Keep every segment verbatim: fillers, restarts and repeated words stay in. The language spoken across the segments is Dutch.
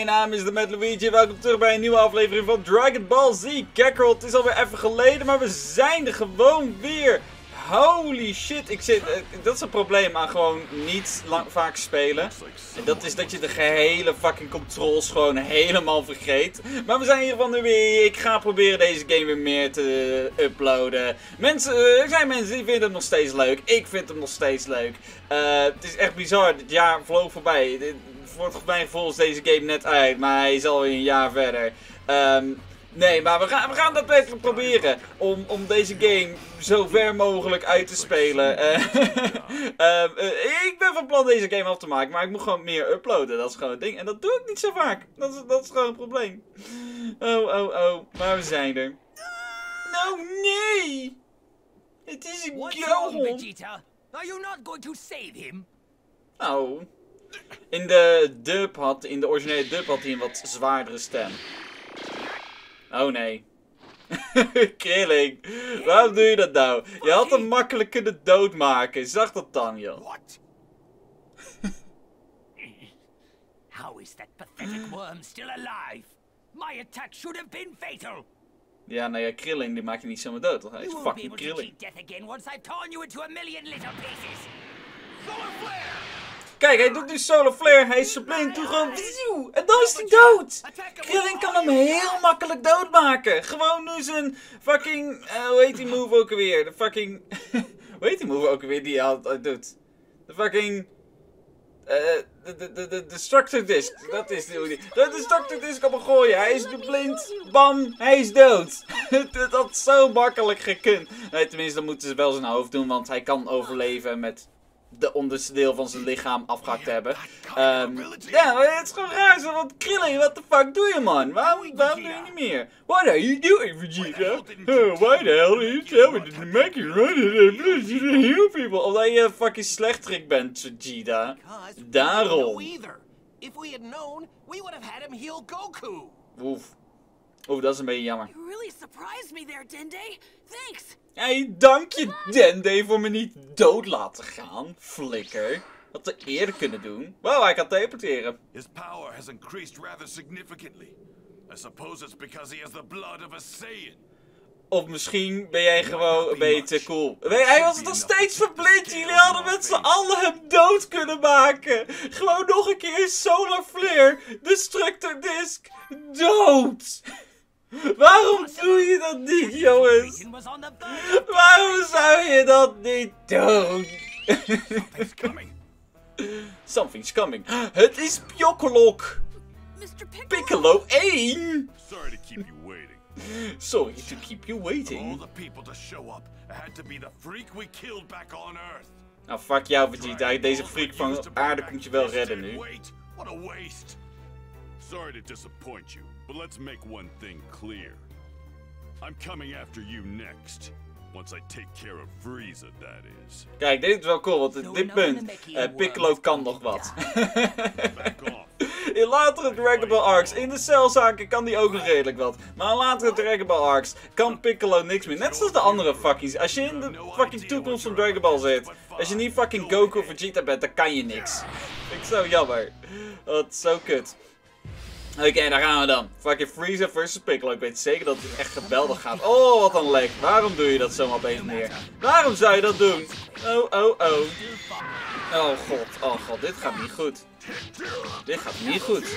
naam is de Mad Luigi. Welkom terug bij een nieuwe aflevering van Dragon Ball Z Kakarot. Het is alweer even geleden, maar we zijn er gewoon weer. Holy shit, ik zit, dat is een probleem aan gewoon niet lang, vaak spelen. En dat is dat je de gehele fucking controls gewoon helemaal vergeet. Maar we zijn in ieder geval nu weer. Ik ga proberen deze game weer meer te uploaden. Mensen, er zijn mensen die vinden het nog steeds leuk. Ik vind hem nog steeds leuk. Uh, het is echt bizar, dit jaar vloog voorbij. Voor mij volgens deze game net uit, maar hij is alweer een jaar verder. Um, Nee, maar we gaan, we gaan dat daadwerkelijk proberen om, om deze game zo ver mogelijk uit te spelen. Uh, uh, uh, ik ben van plan deze game af te maken, maar ik moet gewoon meer uploaden. Dat is gewoon het ding. En dat doe ik niet zo vaak. Dat is, dat is gewoon een probleem. Oh, oh, oh. Maar we zijn er. Nou, nee! Het is een goal. Vegeta? Are you not going to save him? Oh. In de dub had, in de originele dub had hij een wat zwaardere stem. Oh nee. Krillin, waarom doe je dat nou? Je had hem makkelijk kunnen doodmaken. Zag dat dan, joh. What? How is that pathetic worm still alive? My attack should have been fatal. Ja, nou ja, Krillin die maak je niet zomaar dood, toch? Hij is fucking Krillin. Kijk, hij doet nu Solar Flare, hij is Sublime toe gewoon, en dan is hij dood! Krillin kan hem heel makkelijk doodmaken. Gewoon nu zijn fucking, uh, hoe heet die move ook alweer? De fucking, hoe heet die move ook alweer die hij altijd doet? De fucking, uh, de, de, de, de Destructor Disc, dat is de, de Destructor Disc op hem gooien. Hij is nu blind, bam, hij is dood. Dat had zo makkelijk gekund. Nee, tenminste, dan moeten ze wel zijn hoofd doen, want hij kan overleven met de onderste deel van zijn lichaam afgehakt hebben. Um, ja, maar het is gewoon raar zo, want Krillin, what the fuck doe je, man? Waarom, waarom doe je niet meer? What are you doing, Vegeta? Oh, why the hell did you tell me to make you run to heal people? Omdat je een fucking slechterik bent, Vegeta. Daarom. If we had known, we would have had him heal Goku. Oef. Oef, dat is een beetje jammer. You really surprised me there, Dende. Thanks. Hey, dank je, Dende, voor me niet dood laten gaan, flikker. Had ze eerder kunnen doen. Wow, hij kan teleporteren. His power has increased rather significantly. I suppose it's because he has the blood of a Saiyan. Of misschien ben jij gewoon een beetje cool. Hij was nog steeds verblind. Jullie hadden met z'n allen hem dood kunnen maken. Gewoon nog een keer Solar Flare. Destructor Disc. Dood. Waarom doe je dat niet, jongens? Waarom zou je dat niet doen? Something's coming. Something's coming. Het is Pjokkelok. mister Piccolo. Piccolo één. Sorry to keep you waiting. Sorry to keep you All waiting. the people to show up had to be the freak we killed back on Earth. Nou, fuck jou, Vegeta. Deze freak van aarde komt je wel redden nu. Wait, what a waste. Sorry to disappoint you, but let's make one thing clear. I'm coming after you next. Once I take care of Frieza, that is. Kijk, dit is wel cool, want op dit punt, uh, Piccolo kan nog wat. Back off. In latere Dragon Ball arcs, in de celzaken kan die ook nog redelijk wat. Maar in latere Dragon Ball arcs kan Piccolo niks meer. Net zoals de andere fucking. Als je in de fucking toekomst van Dragon Ball zit, als je niet fucking Goku of Vegeta bent, dan kan je niks. Vind ik zo jammer. Dat is zo kut. Oké, okay, daar gaan we dan. Fucking Frieza versus Piccolo. Ik weet zeker dat het echt geweldig gaat. Oh, wat een lek. Waarom doe je dat zomaar opeens neer? Waarom zou je dat doen? Oh, oh, oh. Oh god, oh god, dit gaat niet goed. Dit gaat niet goed.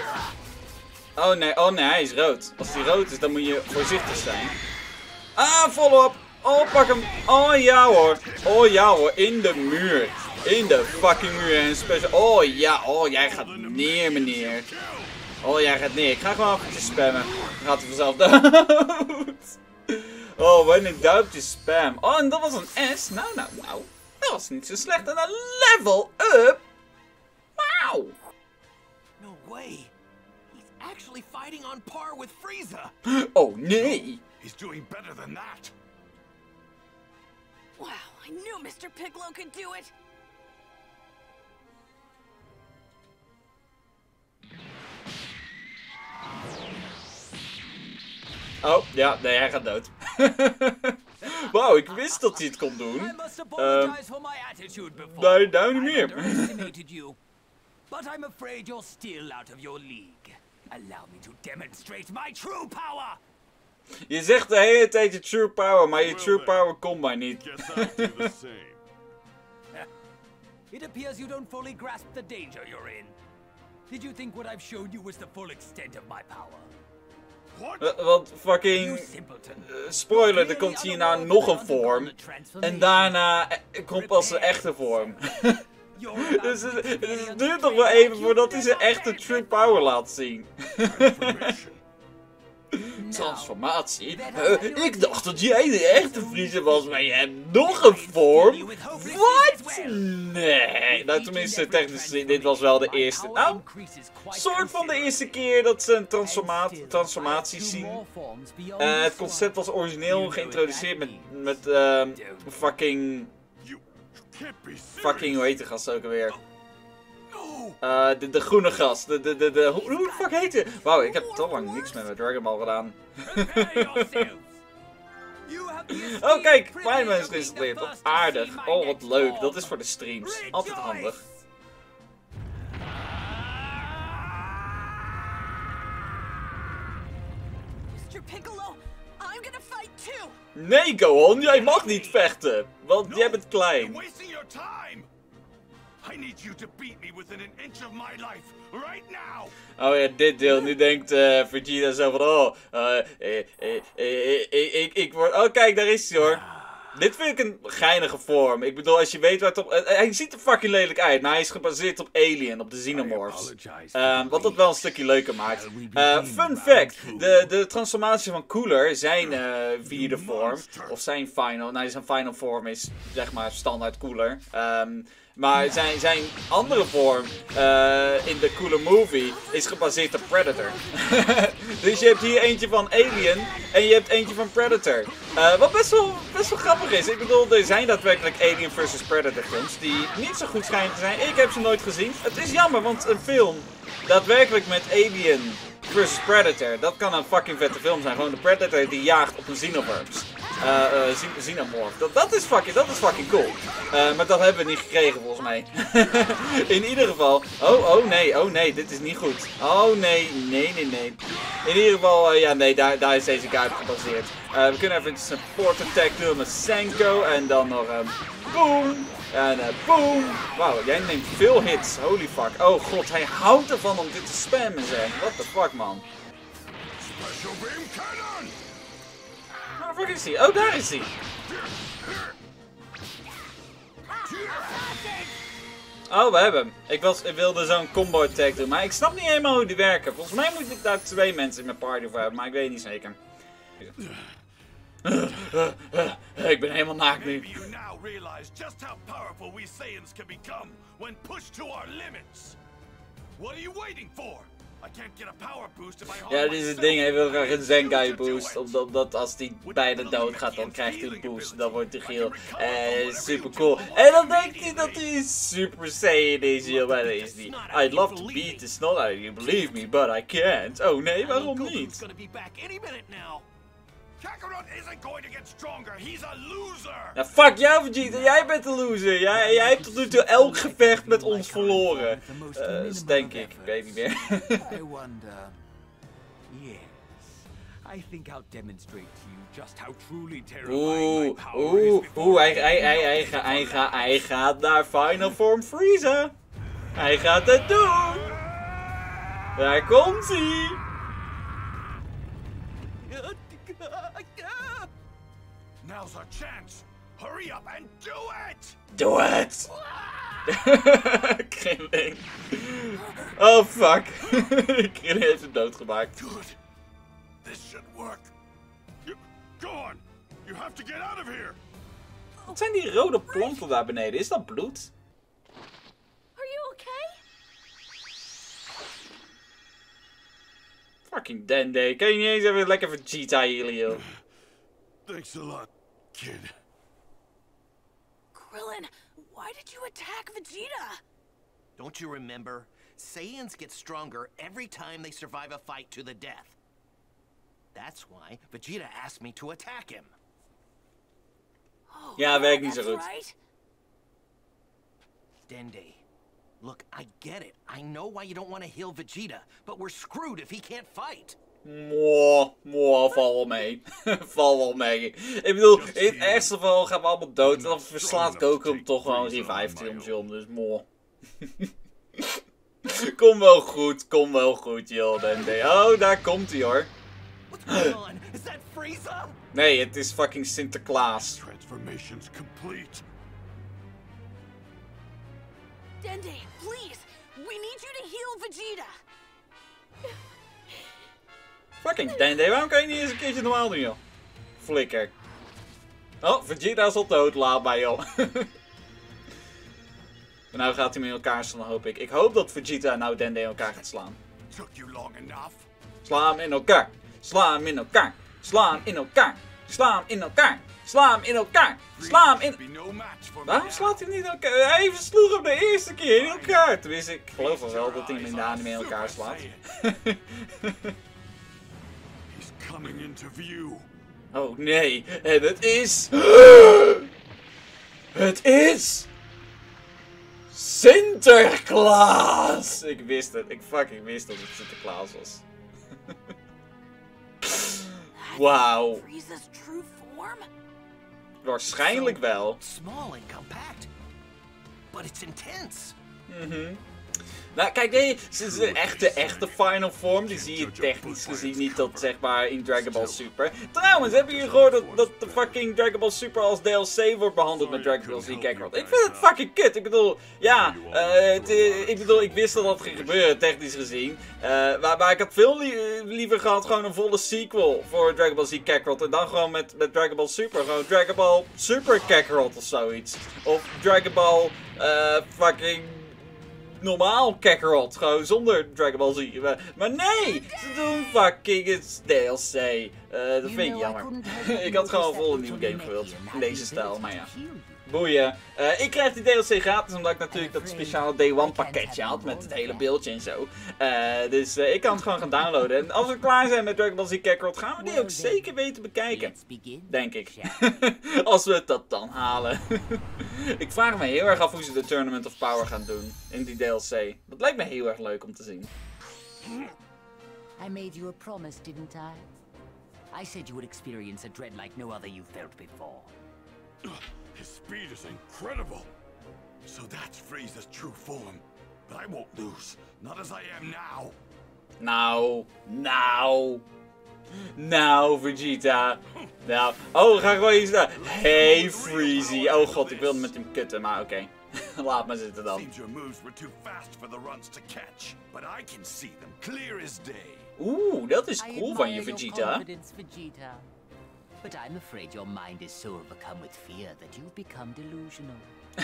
Oh nee, oh nee, hij is rood. Als hij rood is, dan moet je voorzichtig zijn. Ah, volop. Oh, pak hem. Oh ja hoor. Oh ja hoor, in de muur. In de fucking muur. En special. Oh ja, oh jij gaat neer meneer. Oh, jij gaat neer. Ik ga gewoon even spammen. Dan gaat hij vanzelf dood. Oh, wat een duimpje spam. Oh, en dat was een S. Nou, nou, nou. Dat was niet zo slecht. En een level up. Wauw. No way. He's actually fighting on par with Frieza. Oh, nee. He's doing better than that. Wow, I knew mister Piccolo could do it. Oh, ja, nee, hij gaat dood. Wauw, ik wist dat hij het kon doen. Uh, nee, nou niet meer. But I'm afraid you're still out of your league. Allow me to demonstrate my true power. Je zegt de hele tijd je true power, maar je true power komt maar niet. Guess I'll do the same. It appears you don't fully grasp the danger you're in. Did you think what I've shown you was the full extent of my power? What? Uh, want fucking... You simpleton. Uh, spoiler, er komt hierna nog een vorm. En daarna uh, komt pas de echte vorm. Dus het, het duurt nog wel even voordat hij zijn echte true power laat zien. Transformatie? Uh, ik dacht dat jij de echte Vriezer was, maar je hebt nog een vorm? Wat? Nee. Nou, tenminste, technisch, dit was wel de eerste. Nou, soort van de eerste keer dat ze een transforma transformatie zien. Uh, het concept was origineel geïntroduceerd met, met uh, fucking... Fucking, hoe heet de gast ook alweer? Uh, de, de groene gast. De, de, de, de, hoe, hoe de fuck heet hij? Wauw, ik heb te lang niks met mijn Dragon Ball gedaan. Oh kijk, Fireman is geïnstalleerd. Wat aardig. Oh, wat leuk. Dat is voor de streams. Altijd handig. Mister Piccolo, I'm gonna fight too. Nee, Gohan, jij mag niet vechten. Want jij bent klein. I need you to beat me within an inch of my life, right now! Oh ja, dit deel. Nu denkt uh, Vegeta zo van, oh, uh, eh, eh, eh, eh, ik, ik word... Oh, kijk, daar is hij hoor. Dit vind ik een geinige vorm. Ik bedoel, als je weet waar het op... Uh, hij ziet er fucking lelijk uit, maar hij is gebaseerd op Alien, op de Xenomorphs. Uh, wat dat wel een stukje leuker maakt. Uh, fun fact, de, de transformatie van Cooler, zijn uh, vierde vorm, of zijn final, nou zijn final vorm is, zeg maar, standaard Cooler. Um, Maar zijn, zijn andere vorm uh, in de Cooler Movie is gebaseerd op Predator. Dus je hebt hier eentje van Alien en je hebt eentje van Predator. Uh, wat best wel, best wel grappig is. Ik bedoel, er zijn daadwerkelijk Alien versus Predator films die niet zo goed schijnen te zijn. Ik heb ze nooit gezien. Het is jammer, want een film daadwerkelijk met Alien versus Predator, dat kan een fucking vette film zijn. Gewoon de Predator die jaagt op een Xenomorphs. Uh, uh, Xenomorph. Dat, dat, is fucking, dat is fucking cool. Uh, maar dat hebben we niet gekregen volgens mij. In ieder geval. Oh, oh nee, oh nee, dit is niet goed. Oh nee, nee, nee, nee. In ieder geval, uh, ja nee, daar, daar is deze kaart op gebaseerd. Uh, we kunnen even een support attack doen met Senko. En dan nog een uh, boom. En uh, boom. Wauw, jij neemt veel hits. Holy fuck. Oh god, hij houdt ervan om dit te spammen zeg. What the fuck man. Special beam cannon! Waar is hij? Oh, daar is hij. Oh, we hebben hem. Ik, was, ik wilde zo'n combo attack doen, maar ik snap niet helemaal hoe die werken. Volgens mij moet ik daar twee mensen in mijn party voor hebben, maar ik weet niet zeker. Uh, uh, uh, ik ben helemaal naakt nu. Ja, dit is het ding. Hij wil graag een Zenkai boost. Omdat, omdat als hij bijna dood gaat, dan krijgt hij een boost. Dan wordt hij geel. Eh, super cool. En dan denkt hij dat hij Super Saiyan is. Ja, maar dat is niet. I'd love to beat the snot out of you, believe me, but I can't. Oh nee, waarom niet? Kakarot isn't going to get stronger. He's a loser. Nou, fuck jou, Vegeta. Jij bent de loser. Jij, jij hebt tot nu toe elk gevecht met ons verloren. Uh, dat denk ik. Ik weet niet meer. I wonder. Yes. I think I'll demonstrate to you just how truly terrifying my Oeh, power is oeh, before oeh. Hij, hij, hij, hij, hij, hij, gaat, hij gaat naar Final Form Frieza. Hij gaat het doen. Daar komt hij. Now's our chance. Hurry up and do it! Doe het! Krillin. Oh fuck. Krillin heeft hem doodgemaakt. Good. This should work. You, go on. You have to get out of here. Wat zijn die rode plompen daar beneden? Is dat bloed? Are you okay? Fucking Dende. Kan je niet eens even lekker Vegeta healen, joh? Thanks a lot, kid. Krillin, why did you attack Vegeta? Don't you remember? Saiyans get stronger every time they survive a fight to the death. That's why Vegeta asked me to attack him. Oh, Ja, werkt niet zo that's goed. right. Dende, Look, I get it. I know why you don't want to heal Vegeta, but we're screwed if he can't fight. Mooi, mooi, val wel mee. Val wel mee. Ik bedoel, in het ergste geval gaan we allemaal dood. En dan verslaat Goku hem toch wel een revived filmpje om. Dus mooi. Kom wel goed, kom wel goed, joh. Dende. Oh, daar komt hij hoor. What's going on? Is that Frieza? Nee, het is fucking Sinterklaas. Transformation's complete. Dende, please! We need you to heal Vegeta! Fucking Dende, waarom kan je niet eens een keertje normaal doen, joh? Flikker. Oh, Vegeta is al dood, laat maar, joh. En nou gaat hij me in elkaar slaan, hoop ik. Ik hoop dat Vegeta nou Dende in elkaar gaat slaan. Took you long enough. Sla hem in elkaar. Sla hem in elkaar. Sla hem in elkaar. Sla hem in elkaar. Sla hem in elkaar. Sla hem in... Be no match for Waarom me. slaat hij niet in elkaar? Hij versloeg hem de eerste keer in elkaar. Tenminste, ik geloof wel wel dat hij hem in de anime in elkaar slaat. He's coming into view. Oh nee, en het is... Het is... Sinterklaas! Ik wist het, ik fucking wist dat het Sinterklaas was. Wauw. Frieza's true form? Waarschijnlijk wel. Small and compact. But it's intense. Mhm. Nou, kijk, nee, sinds de echte, echte Final Form, die zie je technisch gezien niet tot, zeg maar, in Dragon Ball Super. Trouwens, hebben jullie gehoord dat, dat de fucking Dragon Ball Super als D L C wordt behandeld met Dragon Ball Z Kakarot? Ik vind het fucking kut. Ik bedoel, ja, uh, het, uh, ik bedoel, ik wist dat dat ging gebeuren, technisch gezien. Uh, maar, maar ik had veel li liever gehad gewoon een volle sequel voor Dragon Ball Z Kakarot. En dan gewoon met, met Dragon Ball Super, gewoon Dragon Ball Super Kakarot of zoiets. Of Dragon Ball, uh, fucking... normaal Kakarot, gewoon zonder Dragon Ball Z. Maar nee, ze doen fucking het D L C. Uh, dat vind ik jammer. Ik had gewoon een volle nieuwe game gewild. In deze stijl, maar ja. Boeien. Uh, ik krijg die D L C gratis, omdat ik natuurlijk dat speciale Day One pakketje had. Met het hele beeldje en zo. Uh, dus uh, ik kan het gewoon gaan downloaden. En als we klaar zijn met Dragon Ball Z Kakarot, gaan we die ook zeker weten bekijken. Denk ik. Als we het dat dan halen. Ik vraag me heel erg af hoe ze de Tournament of Power gaan doen. In die D L C. Dat lijkt me heel erg leuk om te zien. I made you a promise, didn't I? I said you would experience a dread like no other you've felt before. His speed is incredible. So that's Frieza's true form. But I won't lose. Not as I am now. Nou, nou. Nou, Vegeta. Nou. Oh, ga gewoon iets daar. Hey, Freezy. Oh god, ik wilde met hem kutten, maar oké. Okay. Laat maar zitten dan. Seems your moves were too fast for the runs to catch. But I can see them clear as day. Oeh, dat is I cool van je, admire your Vegeta. confidence, Vegeta. But I'm afraid your mind is so overcome with fear that you've become delusional.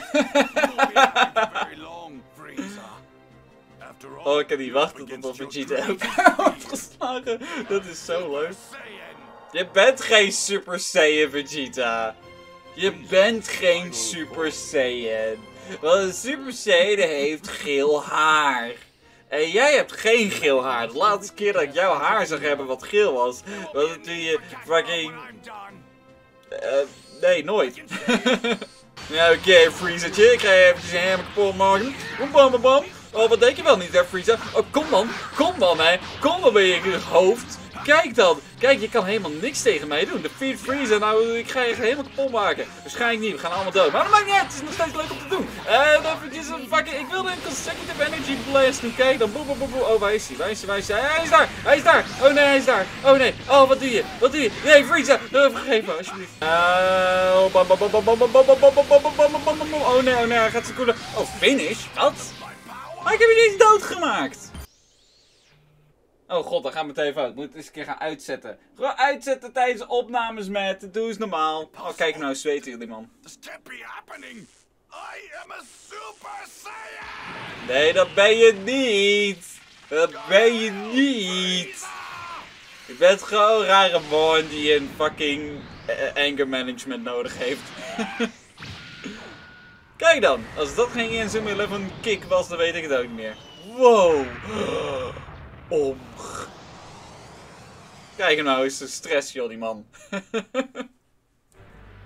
Very long, Frieza. After all, Oh, ik kan niet wachten tot Vegeta elkaar wordt geslagen. Dat is zo leuk. Je bent geen Super Saiyan, Vegeta. Je bent geen Super Saiyan. Want een Super Saiyan heeft geel haar. En jij hebt geen geel haar. De laatste keer dat ik jouw haar zag hebben wat geel was, was het toen je fucking... Uh, nee, nooit. Ja, oké, okay, Freezertje. Ik ga eventjes een helemaal kapot maken. Bam, bam, bam, bam. Oh, wat denk je wel niet, hè, Freezer? Oh, kom dan. Kom dan, hè. Kom dan bij je hoofd. Kijk dan. Kijk, je kan helemaal niks tegen mij doen. De Feed Freezer, nou, ik ga je helemaal kapot maken. Waarschijnlijk niet, we gaan allemaal dood. Maar dat maakt niet uit, het is nog steeds leuk om te doen. En uh, eventjes een fucking... Ik wilde een consecutive energy blast doen. Kijk dan. Boe, boe, boe, boe. Oh, waar is hij? Waar is hij? Waar is hij? Hij is daar. Hij is daar. Oh nee, hij is daar. Oh nee. Oh, wat doe je? Wat doe je? Nee, Freezer. Uh, vergeef me, alsjeblieft. Oh, bam, bam, bam, bam, bam, bam, bam, bam, bam, bam, bam, bam, bam. Oh nee, oh nee, hij gaat zijn koelen. Oh, finish? Wat? Maar ik heb je niet doodgemaakt. Oh god, dan gaan we het even uit. Ik moet het eens een keer gaan uitzetten. Gewoon uitzetten tijdens opnames met. Doe eens normaal. Oh, kijk nou, zweten jullie, man. This can't be happening. I am a Super Saiyan. Nee, dat ben je niet. Dat ben je niet. Je bent gewoon een rare boy die een fucking uh, anger management nodig heeft. Kijk dan, als dat geen Inzooom elf kick was, dan weet ik het ook niet meer. Wow. Om. Kijk hem nou, is zo stress joh, die man.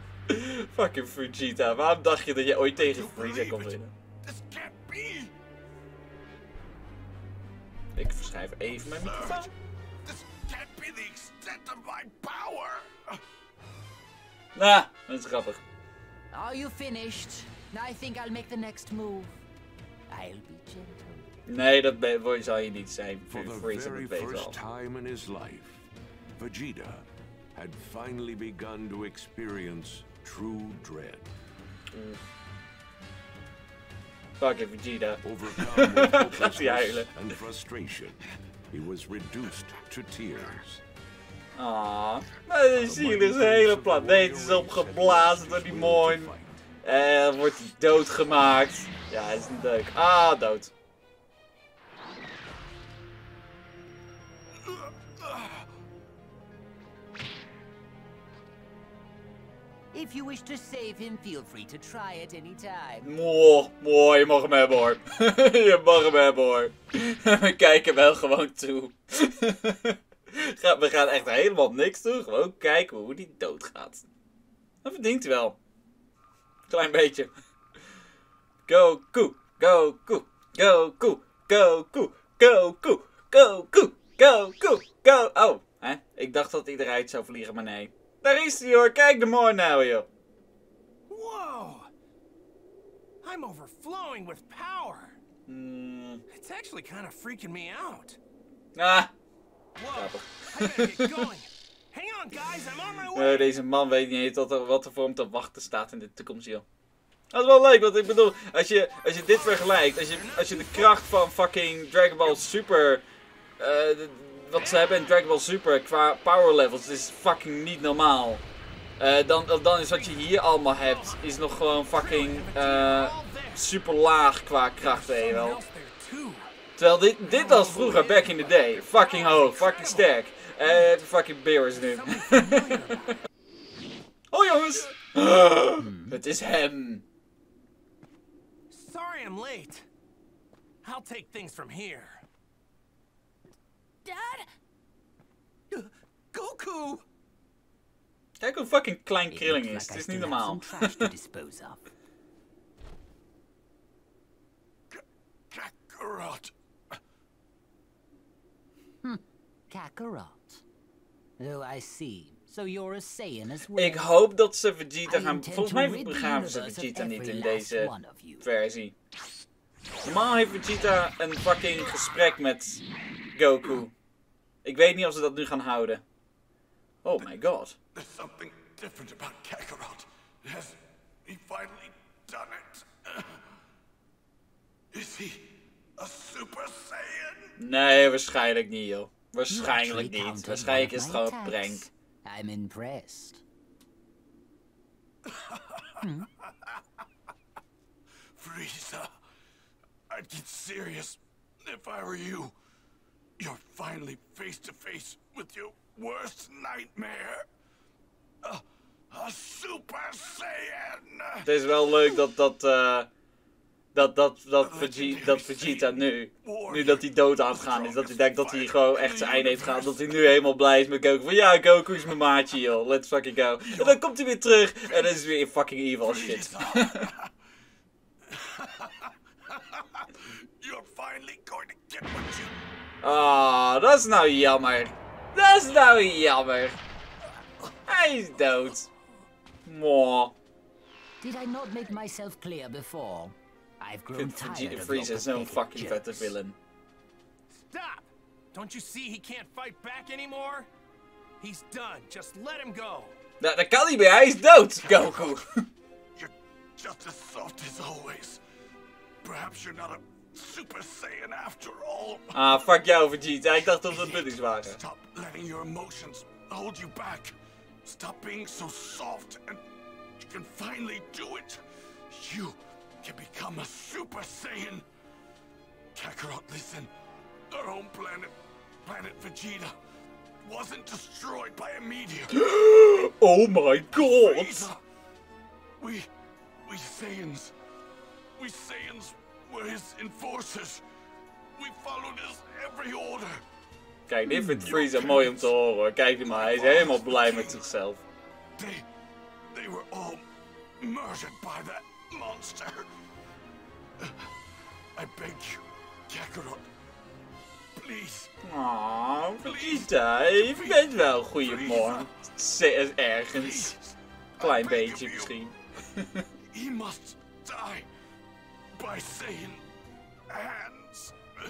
Fucking Vegeta, waarom dacht je dat je ooit tegen Frieza kon winnen? This can't be. schuif even mijn microfoon. This can't be the extent of my power. Ah, dat is grappig. Are you finished? I think I'll make the next move. I'll be gentle. Nee, dat ben, zal je niet zijn. For the Freezer, very dat weet wel. first time in his life, Vegeta had finally begun to experience true dread. Fucking Vegeta. Overcome with Gaat hij hopelessness huilen. and frustration, he was reduced to tears. Ah, maar dan zie je dus de hele planeet is opgeblazen door die moon. En dan wordt hij doodgemaakt. Ja, hij is niet leuk. Ah, dood. If you wish to save him, feel free to try at any time. Mooi, mooi, je mag hem hebben hoor. Je mag hem hebben hoor. We kijken wel gewoon toe. We gaan echt helemaal niks doen. Gewoon kijken hoe die doodgaat. Dat verdient hij wel. Klein beetje. Goku, Goku, Goku, Goku, Goku, Goku, Goku, Go. Oh, hè? Ik dacht dat hij eruit zou vliegen, maar nee. Daar is hij hoor, kijk de mooi nou joh. Whoa! I'm overflowing with power. Hmm. It's actually kind of freaking me out. Ah, Whoa! grappig. I gotta get going. Hang on, guys, I'm on my way. Uh, deze man weet niet eens wat er, wat er voor hem te wachten staat in de toekomst, joh. Dat is wel leuk, want ik bedoel, als je, als je dit vergelijkt, als je, als je de kracht van fucking Dragon Ball Super, uh, de, wat ze hebben in Dragon Ball Super qua power levels, is fucking niet normaal. Uh, dan, dan is wat je hier allemaal hebt, is nog gewoon fucking uh, super laag qua kracht, weet je wel. Terwijl dit, dit was vroeger, back in the day, fucking hoog, fucking sterk. En uh, fucking Beerus nu. Oh jongens! Het is hem. Sorry I'm late. I'll take things from here. Dad? Uh, Goku! Kijk hoe fucking klein It Krillin looks is. like Het I is niet still have normaal. some trash to dispose of. Kakarot. Kakarot. Oh, I see. So you're a Saiyan as well. Ik hoop dat ze Vegeta I gaan... intend Volgens to mij rid the begraven ze universe of Vegeta niet every in last deze one of you. versie. Normaal heeft Vegeta een fucking gesprek met Goku. Ik weet niet of ze dat nu gaan houden. Oh my god. There's something different about Kakarot. Has he finally done it? Is he a Super Saiyan? Nee, waarschijnlijk niet joh. Waarschijnlijk You actually niet. counted Waarschijnlijk one is of het my gewoon een attacks. prank. I'm impressed. Frieza, I'd get serious if I were you. You're finally face to face with your worst nightmare. A, a Super Saiyan! Het is wel leuk dat dat... Uh, dat, dat, dat, Vegeta, dat Vegeta nu, nu dat hij dood aan het gaan is, dat hij denkt dat hij gewoon echt zijn einde heeft gehad, dat hij nu helemaal blij is met Goku. Van ja, Goku is mijn maatje joh, let's fucking go. En dan komt hij weer terug en dan is het weer fucking evil shit. You're finally going to get what you... Ah, dat is nou jammer. Dat is nou jammer. Hij is dood. Mwah. Did I not make myself clear before? I've Ik grown vind tired Vegeta of Freezer your zo'n pathetic fucking vette jokes. villain. Stop! Don't you see he can't fight back anymore? He's done. Just let him go. Nou, dat kan niet meer, hij is dood, Goku. You're just as soft as always. Perhaps you're not a Super Saiyan after all. Ah, fuck jou Vegeta, ik dacht dat we buddies waren. Stop letting your emotions hold you back. Stop being so soft and you can finally do it. You can become a Super Saiyan. Kakarot, listen. Our home planet, planet Vegeta, wasn't destroyed by a meteor. Oh my god. Frieza, we, we Saiyans, we Saiyans were his enforcers. We followed his every order. Kijk, dit vindt Freezer mooi om te horen hoor. Kijk die maar, hij is helemaal blij met zichzelf. They, they were all murdered by that monster. I beg you, Kakarot, Please. Oh, Vegeta, je bent wel een goede man. Z- Ergens. Klein beetje misschien. He must die by Saiyan hands.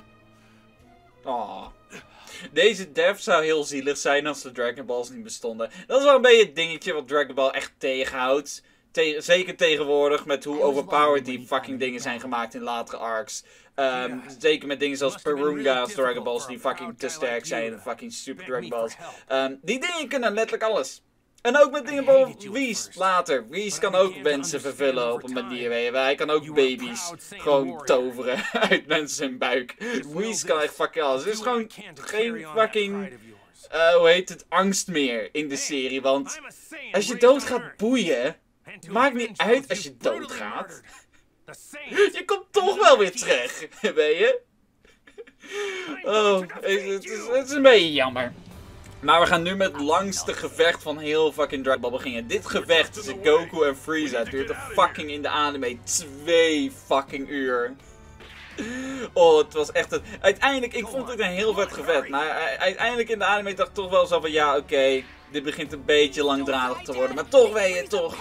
Oh. Deze death zou heel zielig zijn als de Dragon Balls niet bestonden. Dat is wel een beetje het dingetje wat Dragon Ball echt tegenhoudt. Te zeker tegenwoordig met hoe overpowered die fucking dingen zijn gemaakt in latere arcs. Um, zeker met dingen zoals Perunga's Dragon Balls die fucking te sterk zijn. Fucking super Dragon Balls. Um, die dingen kunnen letterlijk alles. En ook met dingen boven Whis later. Whis kan ook mensen vervullen op een manier. Weet je. Hij kan ook baby's gewoon toveren uit mensen hun buik. Whis kan echt fucking alles. Er is gewoon geen fucking, uh, hoe heet het, angst meer in de serie. Want als je dood gaat boeien, maakt niet uit als je doodgaat. Je komt toch wel weer terug, weet je? Oh, het is, het is een beetje jammer. Maar we gaan nu met het langste gevecht van heel fucking Dragon Ball beginnen. Dit gevecht tussen Goku en Frieza duurt er fucking in de anime twee fucking uur. Oh, het was echt een... Uiteindelijk, ik vond het een heel vet gevecht. Maar uiteindelijk in de anime dacht ik toch wel zo van... Ja, oké, okay, dit begint een beetje langdradig te worden. Maar toch weet je, toch...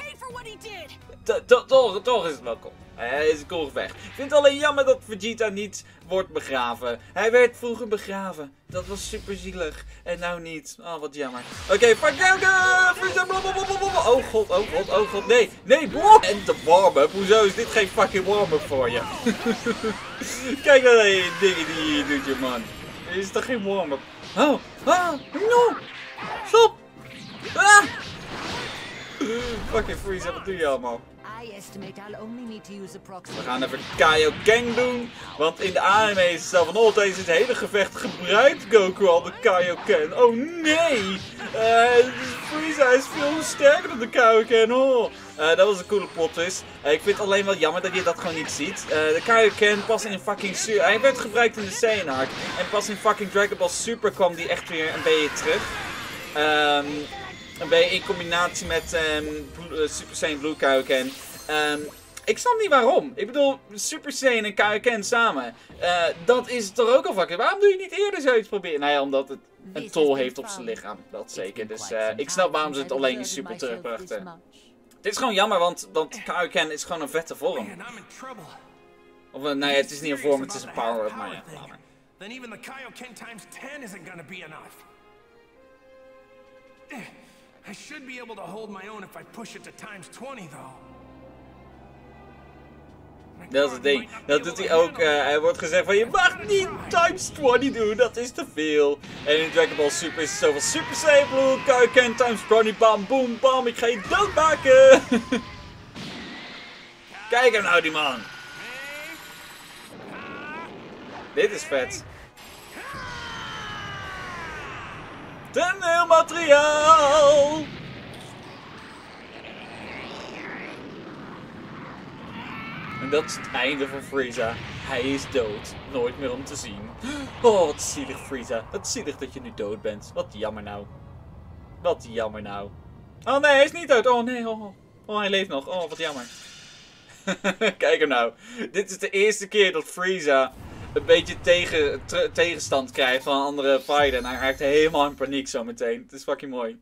Toch, toch is het wel cool. Hij is een cool gevecht. Ik vind het alleen jammer dat Vegeta niet wordt begraven. Hij werd vroeger begraven. Dat was super zielig. En nou niet. Oh, wat jammer. Oké, okay, fuck you! Oh god, oh god, oh god. Nee, nee, blok! En de warm-up. Hoezo is dit geen fucking warm-up voor je? Kijk naar die dingen die je hier doet, je man. Dit is toch geen warm-up? Oh, ah, no! Stop! Ah! Fucking Frieza, wat doe je allemaal? We gaan even Kaioken doen. Want in de anime is het zo van, oh, tijdens het hele gevecht gebruikt Goku al de Kaioken. Oh nee! Uh, Frieza is veel sterker dan de Kaioken. Oh. Uh, dat was een coole plot twist. Uh, ik vind het alleen wel jammer dat je dat gewoon niet ziet. Uh, de Kaioken pas in fucking Super... Hij werd gebruikt in de Saiyan arc. En pas in fucking Dragon Ball Super kwam die echt weer een beetje terug. Um, een beetje in combinatie met um, Blue, uh, Super Saiyan Blue Kaioken. Um, ik snap niet waarom. Ik bedoel, Super Saiyan en Kaioken samen. Uh, dat is toch ook al fucking... Waarom doe je niet eerder zoiets proberen? Nou ja, omdat het een tol heeft op zijn lichaam. Dat zeker. Dus uh, ik snap waarom ze het alleen in Super terugbrachten. Dit is gewoon jammer, want, want Kaioken is gewoon een vette vorm. Of uh, nee, het is niet een vorm, het is een power-up, maar ja, laat maar. Then even the Kaioken times ten isn't gonna be enough. I should be able to hold my own if I push it to times twenty, though. Dat is het ding. Dat doet hij ook. Uh, hij wordt gezegd van je mag niet times twintig doen, dat is te veel. En in Dragon Ball Super is het zoveel Super Saiyan Blue, Kaioken times twintig, bam, boom, bam, ik ga je doodmaken. Kijk hem nou, die man. Dit is vet. Toneelmateriaal! En dat is het einde van Frieza. Hij is dood. Nooit meer om te zien. Oh, wat zielig Frieza. Wat zielig dat je nu dood bent. Wat jammer nou. Wat jammer nou. Oh nee, hij is niet dood. Oh nee, oh. Oh, hij leeft nog. Oh, wat jammer. Kijk hem nou. Dit is de eerste keer dat Frieza een beetje tegen, tegenstand krijgt van een andere fighter. En hij raakt helemaal in paniek zo meteen. Het is fucking mooi.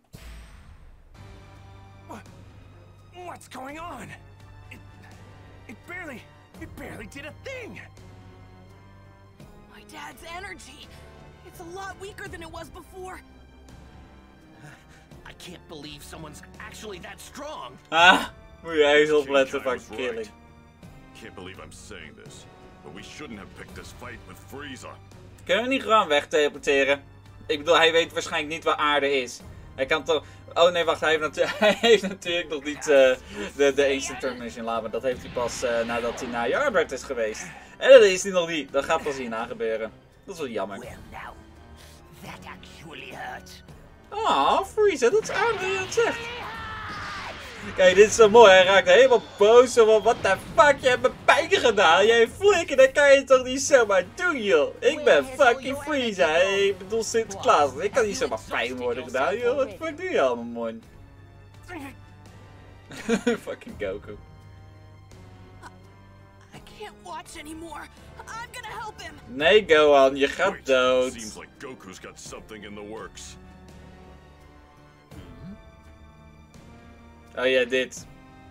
What's going on? It, it barely, it barely did a thing. My dad's energy. It's a lot weaker than it was before. I can't believe someone's actually that strong. Ah, moet je eens opletten, fucking killing. Can't believe I'm saying this. But we shouldn't have picked this fight with Frieza. Kunnen we niet gewoon wegteleporteren? Ik bedoel, hij weet waarschijnlijk niet waar aarde is. Hij kan toch... Oh nee, wacht, hij heeft, natu hij heeft natuurlijk nog niet uh, de, de Instant Transmission laten. Maar dat heeft hij pas uh, nadat hij naar Yardbird is geweest. En dat is hij nog niet. Dat gaat pas hierna gebeuren. Dat is wel jammer. Well now, that actually hurt. Ah, Frieza, dat is aardig dat je dat zegt. Kijk, dit is zo mooi. Hij raakt helemaal boos. Zo, what the fuck, je hebt me pijn gedaan. Jij flikker, dat kan je toch niet zomaar doen, joh. Ik ben fucking Frieza. Ik bedoel Sinterklaas. Ik kan niet zomaar pijn worden gedaan, joh. Wat fuck doe je allemaal, man? I can't watch anymore. I'm gonna help him. Nee, Gohan, je gaat Wait, dood. seems like Goku's got something in the works. Oh ja, dit.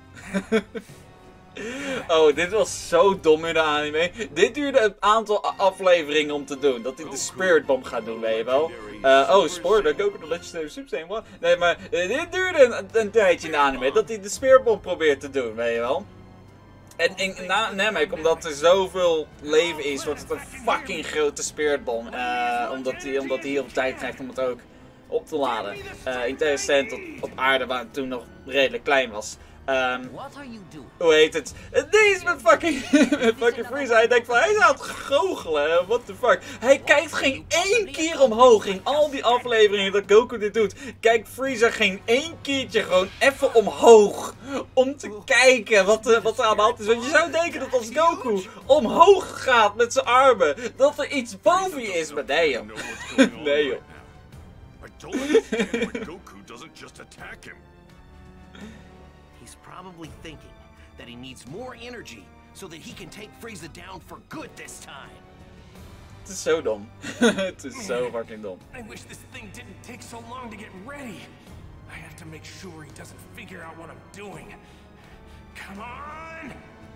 Oh, dit was zo dom in de anime. Dit duurde een aantal afleveringen om te doen. Dat hij de Spirit Bomb gaat doen, weet je wel. Uh, oh, spoiler, Goku de Legendary Super Saiyan, what? Nee, maar uh, dit duurde een, een tijdje in de anime. Dat hij de Spirit Bomb probeert te doen, weet je wel. En in na Namek, omdat er zoveel leven is, wordt het een fucking grote Spirit Bomb. Uh, omdat hij omdat hij heel veel tijd krijgt om het ook op te laden. Uh, in tegenstelling tot op aarde, waar het toen nog redelijk klein was. Um, What are you doing? hoe heet het? Deze met fucking, met fucking Frieza. Hij denkt van, hij is aan het goochelen. What the fuck? Hij kijkt geen één keer omhoog in al die afleveringen dat Goku dit doet. Kijkt Frieza geen één keertje gewoon even omhoog. Om te kijken wat, uh, wat er aan de hand is. Want je zou denken dat als Goku omhoog gaat met zijn armen, dat er iets boven je is. Maar nee joh. Nee joh. I don't understand why Goku doesn't just attack him. He's probably thinking that he needs more energy so that he can take Frieza down for good this time. Het is zo dom. Het is zo fucking dom. I wish this thing didn't take so long to get ready. I have to make sure he doesn't figure out what I'm doing. Come on!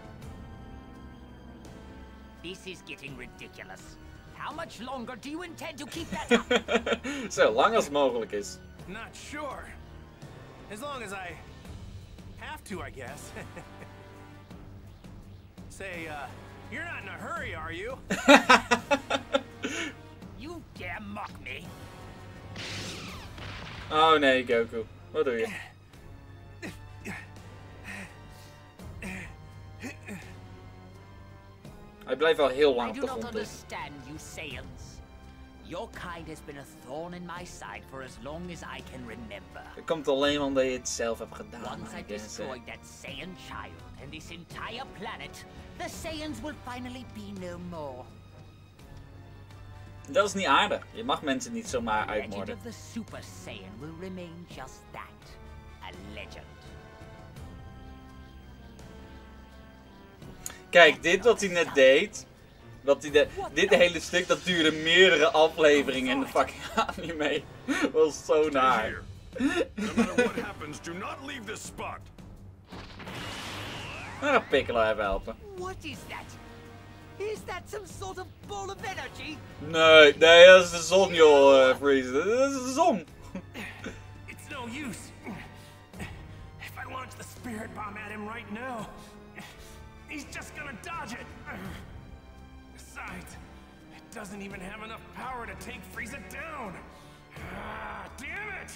This is getting ridiculous. How much longer do you intend to keep that up? Zo lang als het mogelijk is. Not sure. As long as I have to, I guess. Say, uh, you're not in a hurry, are you? You dare mock me? Oh nee, Goku. Wat doe je? Hij blijft wel heel lang I op do de not grond liggen. understand you Saiyans. Your kind has been a thorn in my side for as long as I can remember. Dat komt alleen omdat je het zelf hebt gedaan. Once I I guess, eh. destroyed that Saiyan child and this entire planet, the Saiyans will finally be no more. Dat is niet aardig. Je mag mensen niet zomaar The legend uitmoorden. of the Super Saiyan will remain just that, a legend. Kijk, dit wat hij net deed. Wat hij de, dit hele stuk, dat duurde meerdere afleveringen in de fucking anime. Was zo Stay naar. here. No matter what happens, do not leave this spot. Nou, dan Piccolo even helpen. What is that? Is that some sort of ball of energy? Nee, nee, dat is de zon, joh, uh, Frieza. Dat is de zon. It's no use. If I launch the spirit bomb at him right now, he's just gonna dodge it. Besides, it doesn't even have enough power to take Frieza down. Ah, damn it!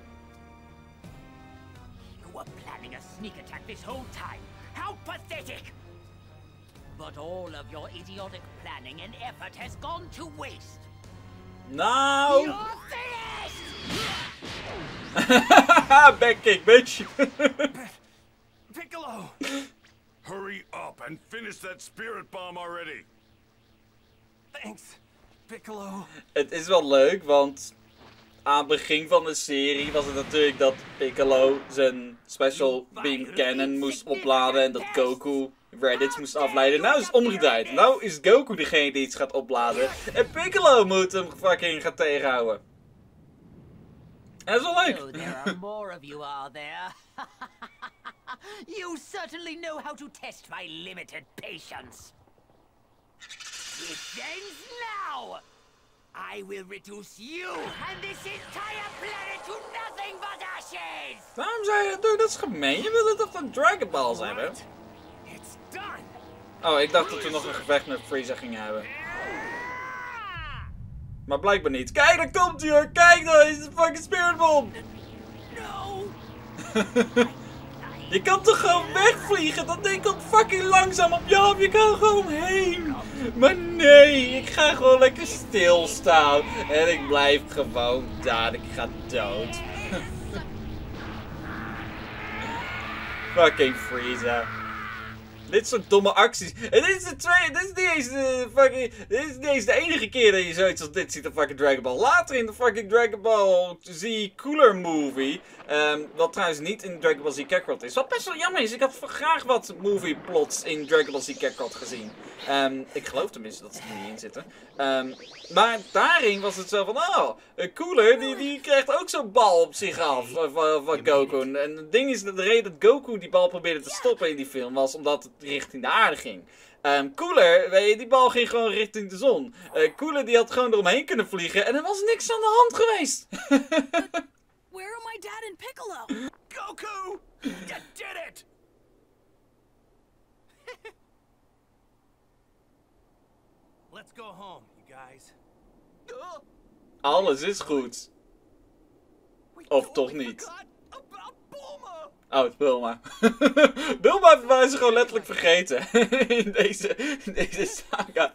You were planning a sneak attack this whole time. How pathetic! But all of your idiotic planning and effort has gone to waste. Nou. You're finished! Backkick, bitch. Piccolo! Hurry up and finish that spirit bomb already. Thanks, Piccolo. Het is wel leuk, want aan het begin van de serie was het natuurlijk dat Piccolo zijn Special Beam Cannon moest opladen en dat Goku Reddits moest afleiden. Nou is het omgedraaid. Nou is Goku degene die iets gaat opladen en Piccolo moet hem fucking gaan tegenhouden. En dat is wel leuk. So there are more of you, are there? You certainly know how to test my limited patience. It ends now! I will reduce you and this entire planet to nothing but ashes! Waarom zou je dat doen? Dat is gemeen. Je wil het toch van Dragon Ball zijn, hè? It's done. Oh, ik dacht dat we nog een gevecht met Frieza gingen hebben. Maar blijkbaar niet. Kijk, daar komt hij hoor! Kijk, daar is de fucking Spirit Bomb! No! Je kan toch gewoon wegvliegen? Dat ding komt fucking langzaam op je af. Je kan gewoon heen. Maar nee, ik ga gewoon lekker stilstaan. En ik blijf gewoon daar. Ik ga dood. Fucking Frieza. Dit soort domme acties. En dit is de tweede, dit is niet eens de fucking, dit is niet eens de enige keer dat je zoiets als dit ziet op fucking Dragon Ball. Later in de fucking Dragon Ball Z Cooler movie, um, wat trouwens niet in Dragon Ball Z Kakarot is, wat best wel jammer is. Ik had graag wat movie plots in Dragon Ball Z Kakarot gezien. Um, ik geloof tenminste dat ze er niet in zitten. Um, maar daarin was het zo van, oh, een Cooler die, die krijgt ook zo'n bal op zich af van, van Goku. En het ding is, dat de reden dat Goku die bal probeerde te stoppen in die film was omdat het richting de aarde ging. Um, Cooler, weet je, die bal ging gewoon richting de zon. Uh, Cooler die had gewoon eromheen kunnen vliegen en er was niks aan de hand geweest. Where are my dad and Piccolo? Goku! You did it! Let's go home, you guys. Alles is goed. Of toch niet. Oh, het Bulma. Bulma waren ze gewoon letterlijk vergeten. in, deze, in deze saga.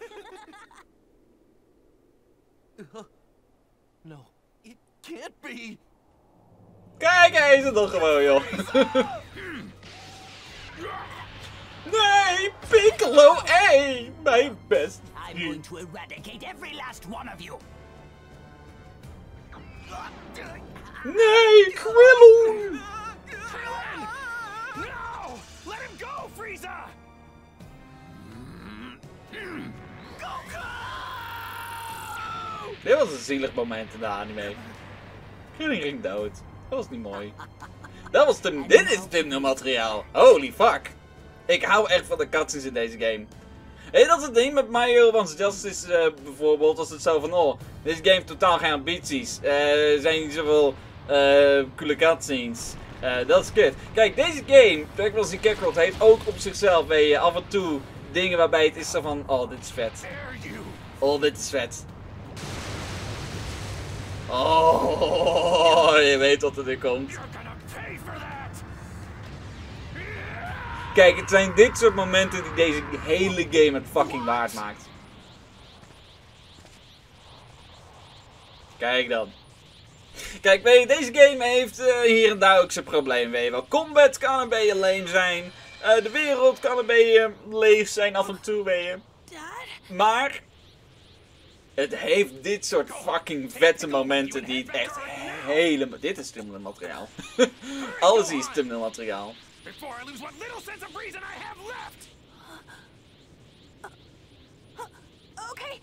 No, it can't be. Kijk, hij is het dan gewoon, joh. Nee, Piccolo, hey, mijn best. I'm going to eradicate every last one of you. Nee, Krillin. Krillin! No! Let him go, Frieza! Goku! Dit was een zielig moment in de anime. Krillin ging dood. Dat was niet mooi. Dat was te, dit is thumbnail materiaal. Holy fuck. Ik hou echt van de cutscenes in deze game. Hé, dat is het ding met My Hero One's Justice uh, bijvoorbeeld. Als het zo van, oh, deze game heeft totaal geen ambities. Uh, er zijn niet zoveel uh, coole cutscenes. Uh, dat is kut. Kijk, deze game, Dragon Ball Z Kakarot, heeft ook op zichzelf, weet je, af en toe dingen waarbij het is zo van, oh, dit is vet. Oh, dit is vet. Oh, je weet wat er nu komt. Kijk, het zijn dit soort momenten die deze hele game het fucking waard maakt. Kijk dan. Kijk, weet je, deze game heeft uh, hier en daar ook zijn probleem, weet je wel. Combat kan een beetje lame zijn. Uh, de wereld kan een beetje leeg zijn af en toe, weet je. Maar het heeft dit soort fucking vette momenten die het echt helemaal... Dit is thumbnail materiaal. Alles hier is thumbnail materiaal. Before I lose what little sense of reason I have left! Okay.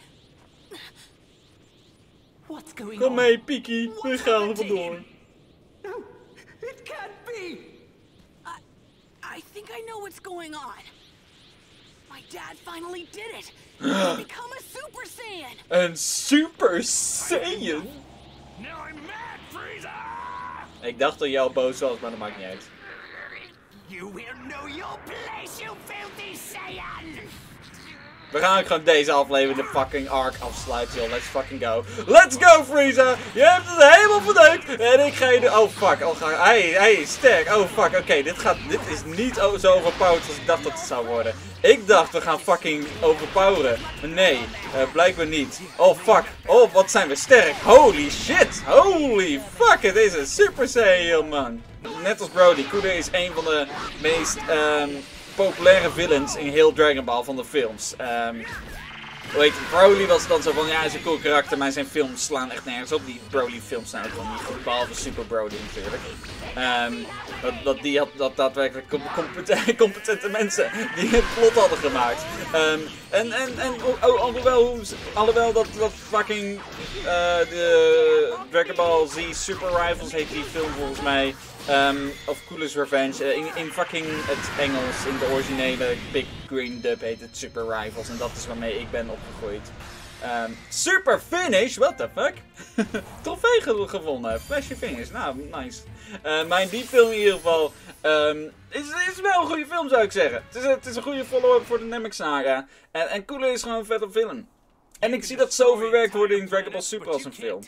What's going Kom on? mee, Piki. We gaan er vandoor. No, it can't be! I, I think I know what's going on. My dad finally did it. He's become a Super Saiyan. Een Super Saiyan? Now I'm mad, Frieza! Ik dacht dat jou boos was, maar dat maakt niet uit. You will know your place, you filthy Saiyan! We gaan ook gewoon deze aflevering de fucking arc afsluiten, joh. Let's fucking go. Let's go, Frieza! Je hebt het helemaal verneukt! En ik ga je de... Oh, fuck. Oh, ga... Hij, hij is sterk. Oh, fuck. Oké, okay, dit gaat... Dit is niet zo overpowered als ik dacht dat het zou worden. Ik dacht, we gaan fucking overpoweren. Maar nee, uh, blijkbaar niet. Oh, fuck. Oh, wat zijn we sterk. Holy shit. Holy fuck. Het is een Super Saiyan, man. Net als Brody. Cooler is een van de meest... Um, populaire villains in heel Dragon Ball van de films. Um, weet je, Broly was dan zo van, ja, hij is een cool karakter, maar zijn films slaan echt nergens op. Die Broly films zijn ook gewoon niet goed, behalve Super Broly natuurlijk. Um, dat, dat die had dat daadwerkelijk competente, competente mensen die het plot hadden gemaakt. Um, en en, en oh, oh, alhoewel, alhoewel dat, dat fucking uh, de Dragon Ball Z Super Rivals heet die film volgens mij. Um, of Cooler's Revenge. Uh, in, in fucking het Engels, in de originele Big Green Dub heet het Super Rivals. En dat is waarmee ik ben opgegroeid. Um, super finish, what the fuck? Trofee ge gewonnen, flashy finish, nou nice. Uh, maar in die film in ieder geval um, is, is wel een goede film zou ik zeggen. Het is, het is een goede follow-up voor de Namek saga. En, en Cooler is gewoon een vette film. En ik zie dat zo verwerkt worden in Dragon Ball Super als een film.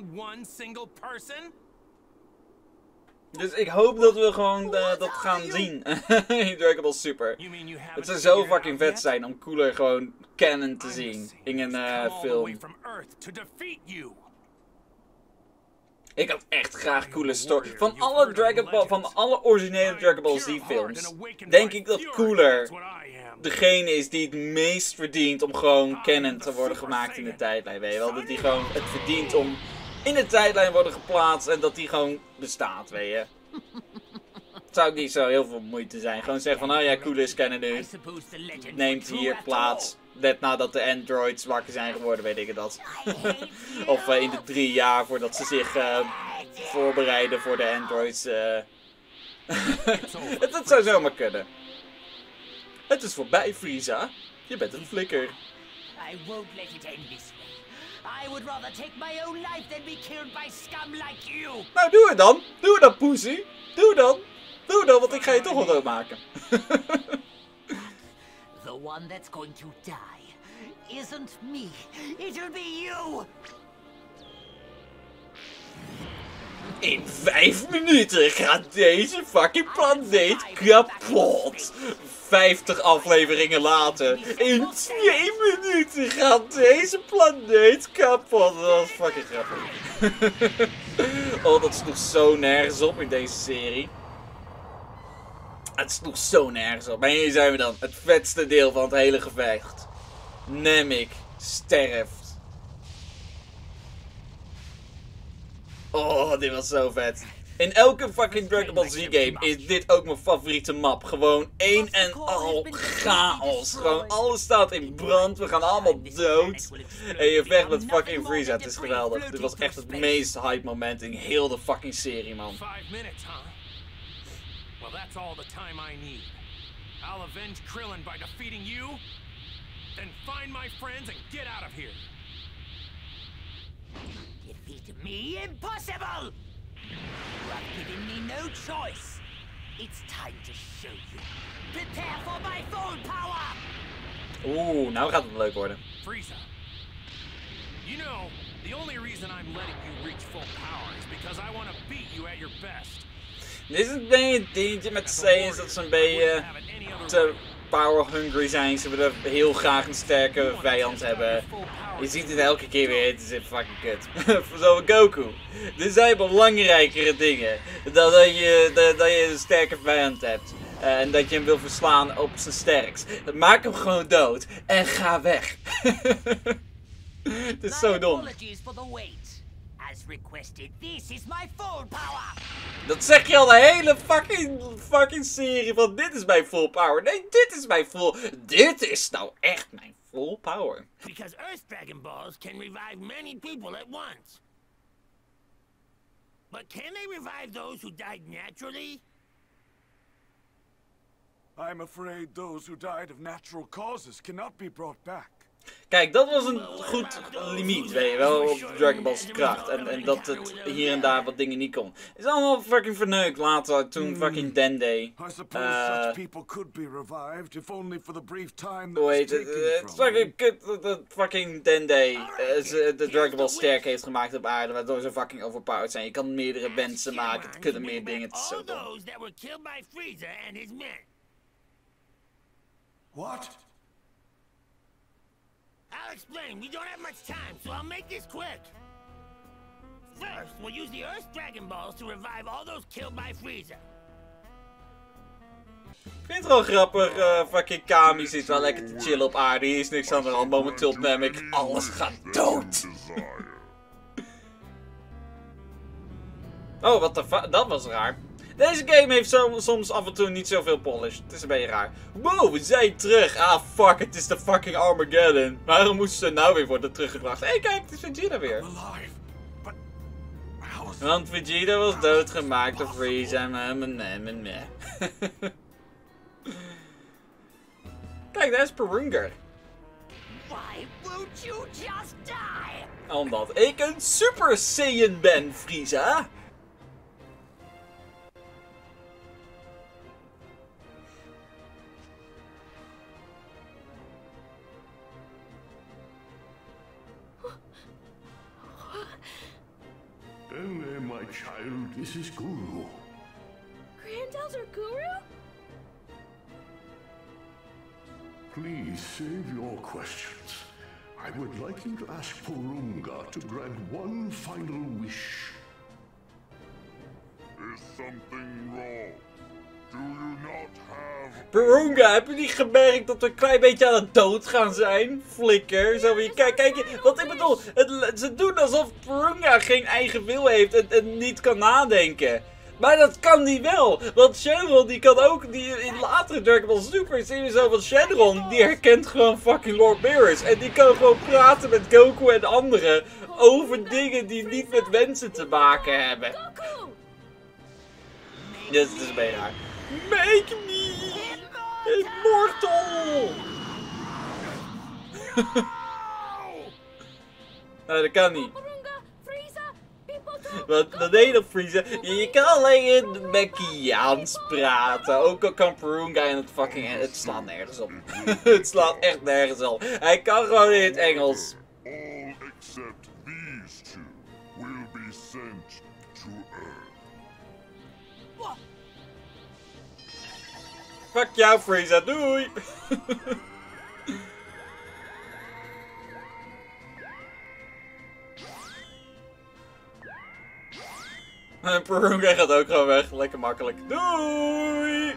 Dus ik hoop dat we gewoon uh, dat gaan zien in Dragon Ball Super. Het zou zo fucking vet zijn om Cooler gewoon canon te zien in een uh, film. Ik had echt graag Cooler story. Van alle Dragon Ball, van alle originele Dragon Ball Z films, denk ik dat Cooler degene is die het meest verdient om gewoon canon te worden gemaakt in de tijdlijn. Weet je wel, dat hij gewoon het verdient om in de tijdlijn worden geplaatst en dat hij gewoon bestaat, weet je. Het zou niet zo heel veel moeite zijn. Gewoon zeggen van, oh ja, cool is canon nu. Neemt hier plaats. Net nadat de androids wakker zijn geworden, weet ik het dat. Of uh, in de drie jaar voordat ze zich uh, voorbereiden voor de androids. Uh... het, het zou zomaar kunnen. Het is voorbij, Frieza. Je bent een flikker. I won't let it end this way. I would rather take my own life than be killed by scum like you. Nou, doe het dan. Doe het dan, poesie. Doe het dan. Doe het dan, want ik ga je toch wel doodmaken. The one that's going to die isn't me. It'll be you. In vijf minuten gaat deze fucking planeet kapot. vijftig afleveringen later. In twee minuten gaat deze planeet kapot. Dat was fucking grappig. Oh, dat sloeg zo nergens op in deze serie. Het sloeg zo nergens op. Maar hier zijn we dan. Het vetste deel van het hele gevecht. Namek sterft. Oh, dit was zo vet. In elke fucking Dragon Ball Z game is dit ook mijn favoriete map. Gewoon één en al chaos. Gewoon alles staat in brand. We gaan allemaal dood. En je vecht met fucking Frieza. Het is geweldig. Dit was echt het meest hype moment in heel de fucking serie, man. Well, that's all the time I need. I'll avenge Krillin by defeating you, then find my friends and get out of here. Defeat me? Impossible! You have given me no choice. It's time to show you. Prepare for my full power! Oeh, nou gaat het leuk worden. Frieza, you know, the only reason I'm letting you reach full power is because I want to beat you at your best. Dit is een beetje een dingetje met Saiyans dat ze een beetje te power hungry zijn. Ze willen heel graag een sterke vijand hebben. Je ziet het elke keer weer, het is fucking kut. Zo Goku. Er zijn belangrijkere dingen dan dat je, dat, dat je een sterke vijand hebt. Uh, en dat je hem wil verslaan op zijn sterkst. Maak hem gewoon dood en ga weg. Het is zo dom. As requested, this is my full power. Dat zeg je al de hele fucking, fucking serie van dit is mijn full power. Nee, dit is mijn full... Dit is nou echt mijn full power. Because Earth Dragon Balls can revive many people at once. But can they revive those who died naturally? I'm afraid those who died of natural causes cannot be brought back. Kijk, dat was een goed limiet, weet je wel, op Dragon Ball's kracht. En, en dat het hier en daar wat dingen niet kon. Het is allemaal fucking verneukt later, toen fucking Dende. Uh, hoe heet het? Het is fucking kut dat fucking Dende uh, de Dragon Ball sterk heeft gemaakt op aarde, waardoor ze fucking overpowered zijn. Je kan meerdere mensen maken, het kunnen meer dingen, het is zo dom. What? I'll explain. We don't have much time, so I'll make this quick. First, we'll use the Earth Dragon Balls to revive all those killed by Frieza. Ik vind het wel grappig, uh, fucking Kami zit wel lekker te chillen op aarde. Hier is niks aan de hand, momenteel op Namek. Alles gaat dood. Oh, wat de fuck, dat was raar. Deze game heeft zo, soms af en toe niet zoveel polish. Het is een beetje raar. Wow, we zijn terug. Ah, fuck, het is de fucking Armageddon. Waarom moesten ze nou weer worden teruggebracht? Hé, hey, kijk, het is Vegeta weer. Want Vegeta was doodgemaakt door Frieza. Kijk, daar is Porungar. Why won't you just die? Omdat ik een Super Saiyan ben, Frieza. Dende, my child, this is Guru. Grand Elder Guru? Please save your questions. I would like you to ask Porunga to grant one final wish. Is something wrong? Do you not have Purunga, heb je niet gemerkt dat we een klein beetje aan het dood gaan zijn? Flikker, zo weer, kijk, kijk, wat ik bedoel, het, ze doen alsof Purunga geen eigen wil heeft en, en niet kan nadenken. Maar dat kan die wel, want Shenron die kan ook, die in latere Dragon Ball Super zie je zo van Shenron, die herkent gewoon fucking Lord Beerus. En die kan gewoon praten met Goku en anderen over dingen die niet met mensen te maken hebben. Dit is bijna raar. Make me immortal! Nou, dat kan niet. Wat, wat deed je op Frieza? Je, je kan alleen in Mekkiaans praten. Ook al kan Purunga in het fucking... Het slaat nergens op. Het slaat echt nergens op. Hij kan gewoon in het Engels. All except these two will be sent to Earth. Fuck jou, Frieza. Doei! En Purunga gaat ook gewoon weg. Lekker makkelijk. Doei!